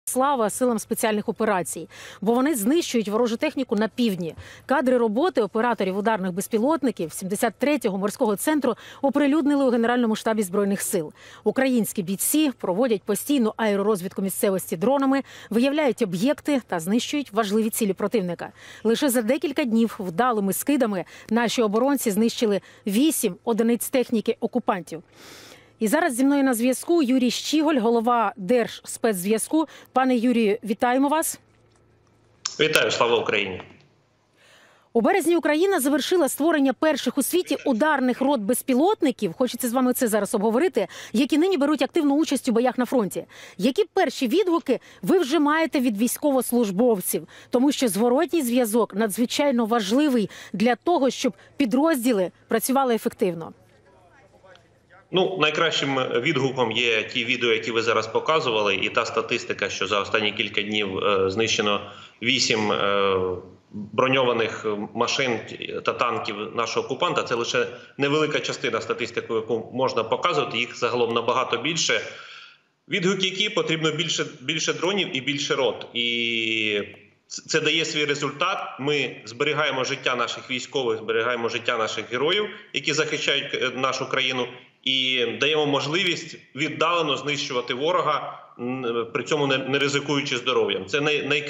Слава силам спеціальних операцій, бо вони знищують ворожу техніку на півдні. Кадри роботи операторів ударних безпілотників 73-го морського центру оприлюднили у Генеральному штабі Збройних сил. Українські бійці проводять постійну аеророзвідку місцевості дронами, виявляють об'єкти та знищують важливі цілі противника. Лише за декілька днів вдалими скидами наші оборонці знищили 8 одиниць техніки окупантів. І зараз зі мною на зв'язку Юрій Щіголь, голова Держспецзв'язку. Пане Юрію, вітаємо вас. Вітаю, слава Україні. У березні Україна завершила створення перших у світі ударних рот безпілотників, хочеться з вами це зараз обговорити, які нині беруть активну участь у боях на фронті. Які перші відгуки ви вже маєте від військовослужбовців? Тому що зворотній зв'язок надзвичайно важливий для того, щоб підрозділи працювали ефективно. Найкращим відгуком є ті відео, які ви зараз показували, і та статистика, що за останні кілька днів знищено 8 броньованих машин та танків нашого окупанта. Це лише невелика частина статистики, яку можна показувати, їх загалом набагато більше. Відгуки, які потрібно більше дронів і більше рот. І це дає свій результат. Ми зберігаємо життя наших військових, зберігаємо життя наших героїв, які захищають нашу країну, і даємо можливість віддалено знищувати ворога, при цьому не ризикуючи здоров'ям. Це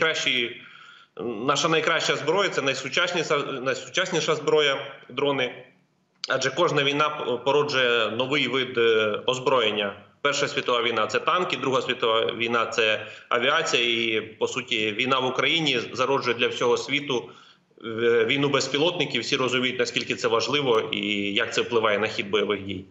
наша найкраща зброя, це найсучасніша зброя – дрони. Адже кожна війна породжує новий вид озброєння. Перша світова війна – це танки, Друга світова війна – це авіація. І, по суті, війна в Україні зароджує для всього світу війну безпілотників. Всі розуміють, наскільки це важливо і як це впливає на хід бойових дій.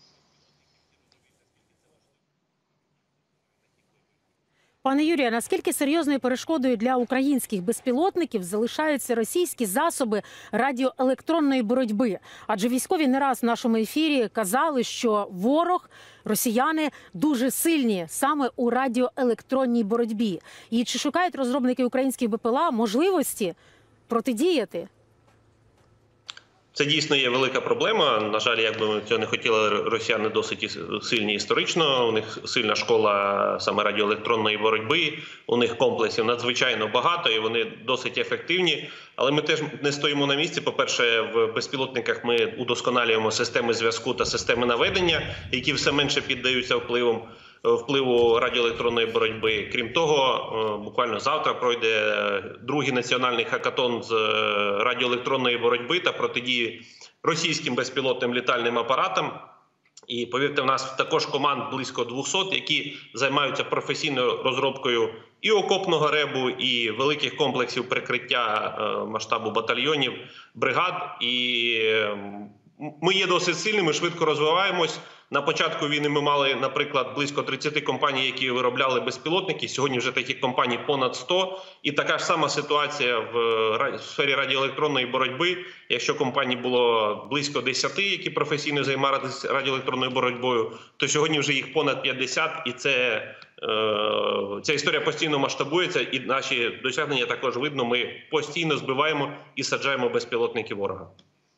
Пане Юрію, наскільки серйозною перешкодою для українських безпілотників залишаються російські засоби радіоелектронної боротьби? Адже військові не раз в нашому ефірі казали, що ворог, росіяни дуже сильні саме у радіоелектронній боротьбі. І чи шукають розробники українських БПЛА можливості протидіяти? Це дійсно є велика проблема. На жаль, як би ми цього не хотіли, росіяни досить сильні історично. У них сильна школа саме радіоелектронної боротьби, у них комплексів надзвичайно багато і вони досить ефективні. Але ми теж не стоїмо на місці. По-перше, в безпілотниках ми удосконалюємо системи зв'язку та системи наведення, які все менше піддаються впливу радіоелектронної боротьби. Крім того, буквально завтра пройде другий національний хакатон з радіоелектронної боротьби та протидії російським безпілотним літальним апаратам. І, повірте, в нас також команд близько 200, які займаються професійною розробкою і окопного ребу, і великих комплексів прикриття масштабу батальйонів, бригад. І ми є досить сильними, швидко розвиваємось. На початку війни ми мали, наприклад, близько 30 компаній, які виробляли безпілотники. Сьогодні вже таких компаній понад 100. І така ж сама ситуація в сфері радіоелектронної боротьби. Якщо компаній було близько 10, які професійно займалися радіоелектронною боротьбою, то сьогодні вже їх понад 50. І ця історія постійно масштабується. І наші досягнення також видно. Ми постійно збиваємо і саджаємо безпілотники ворога.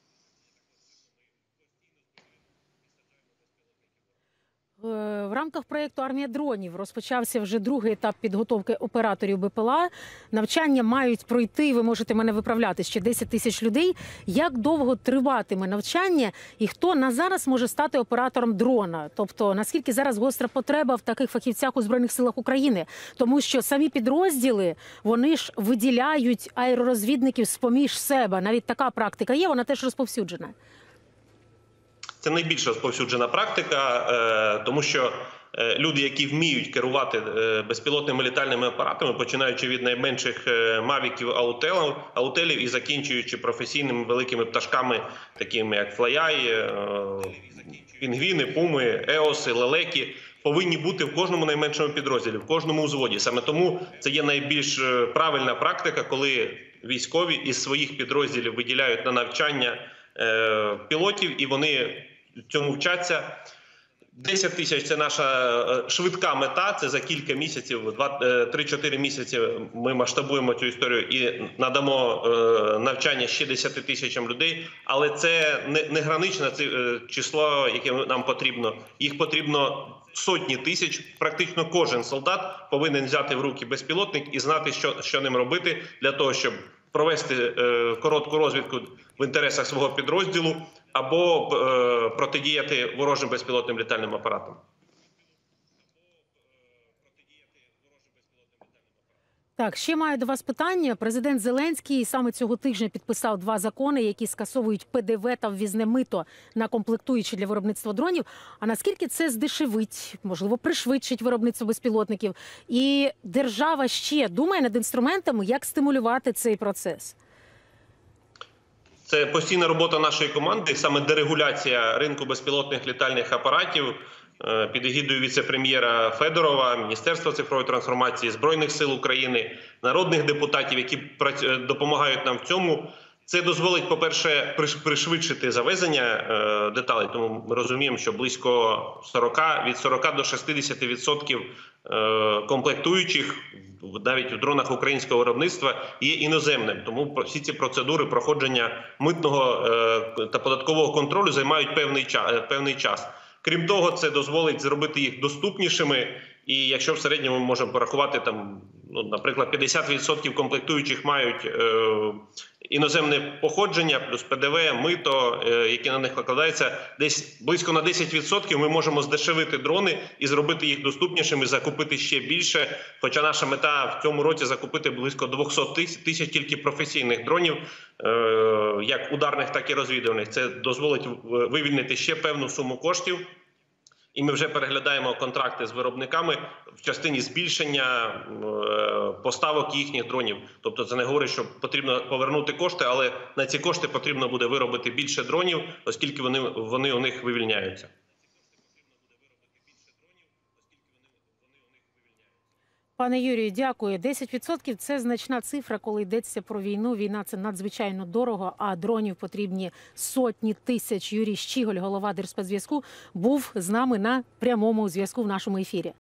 В рамках проєкту «Армія дронів» розпочався вже другий етап підготовки операторів БПЛА. Навчання мають пройти, ви можете мене виправляти, ще 10 тисяч людей. Як довго триватиме навчання і хто на зараз може стати оператором дрона? Тобто, наскільки зараз гостра потреба в таких фахівцях у Збройних силах України? Тому що самі підрозділи, вони ж виділяють аеророзвідників з-поміж себе. Навіть така практика є, вона теж розповсюджена. Це найбільш розповсюджена практика, тому що люди, які вміють керувати безпілотними літальними апаратами, починаючи від найменших мавіків, аутелів і закінчуючи професійними великими пташками, такими як флаяй, пінгвіни, пуми, еоси, лелеки, повинні бути в кожному найменшому підрозділі, в кожному взводі. Саме тому це є найбільш правильна практика, коли військові із своїх підрозділів виділяють на навчання пілотів, і вони цьому вчаться. 10 тисяч – це наша швидка мета, це за кілька місяців, 3-4 місяці ми масштабуємо цю історію і надамо навчання ще 10 тисячам людей, але це не граничне число, яке нам потрібно. Їх потрібно сотні тисяч. Практично кожен солдат повинен взяти в руки безпілотник і знати, що ним робити для того, щоб провести коротку розвідку в інтересах свого підрозділу або протидіяти ворожим безпілотним літальним апаратам. Так, ще маю до вас питання. Президент Зеленський саме цього тижня підписав 2 закони, які скасовують ПДВ та ввізне мито на комплектуючі для виробництва дронів. А наскільки це здешевить, можливо, пришвидшить виробництво безпілотників? І держава ще думає над інструментами, як стимулювати цей процес? Це постійна робота нашої команди, саме дерегуляція ринку безпілотних літальних апаратів під егідою віце-прем'єра Федорова, Міністерства цифрової трансформації, Збройних сил України, народних депутатів, які допомагають нам в цьому. Це дозволить, по-перше, пришвидшити завезення деталей, тому ми розуміємо, що близько від 40 до 60% комплектуючих навіть в дронах українського виробництва є іноземним. Тому всі ці процедури проходження митного та податкового контролю займають певний час. Крім того, це дозволить зробити їх доступнішими. І якщо в середньому ми можемо порахувати, наприклад, 50% комплектуючих мають іноземне походження, плюс ПДВ, мито, які на них накладаються, десь близько на 10% ми можемо здешевити дрони і зробити їх доступнішими, закупити ще більше. Хоча наша мета в цьому році закупити близько 200 тисяч тільки професійних дронів, як ударних, так і розвідувальних. Це дозволить вивільнити ще певну суму коштів. І ми вже переглядаємо контракти з виробниками в частині збільшення поставок їхніх дронів. Тобто це не говорить, що потрібно повернути кошти, але на ці кошти потрібно буде виробити більше дронів, оскільки вони у них вивільняються. Пане Юрію, дякую. 10% – це значна цифра, коли йдеться про війну. Війна – це надзвичайно дорого, а дронів потрібні сотні тисяч. Юрій Щіголь, голова Держспецзв'язку, був з нами на прямому зв'язку в нашому ефірі.